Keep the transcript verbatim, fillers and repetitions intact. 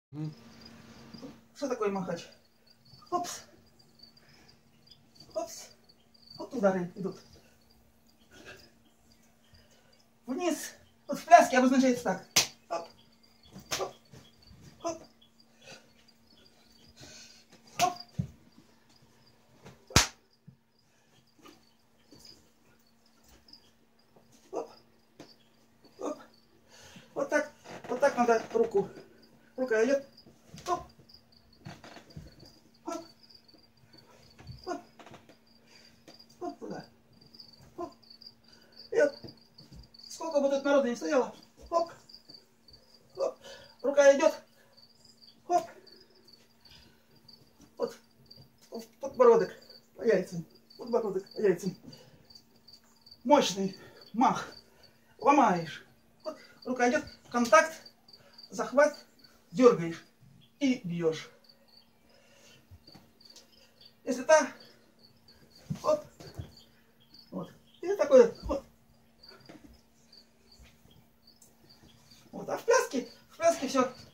Мгм. Что такое махач? Хопс. Хопс. Вот удары идут. Вниз. Вот в пляске обозначается так. Хоп. Хоп. Хоп. Хоп. Хоп. Хоп. Вот так. Вот так надо руку. Рука идет. Хоп. Хоп. Хоп. Хоп туда. Хоп. И вот. Сколько бы тут народа не стояло. Хоп. Хоп. Рука идет. Хоп. Вот. Подбородок по яйцам. Подбородок по яйцам. Мощный мах. Ломаешь. Вот. Рука идет. Контакт. Захват. Дергаешь. И бьешь. Если так. Вот. Вот. И такое. Вот. Вот. А в пляске. В пляске все.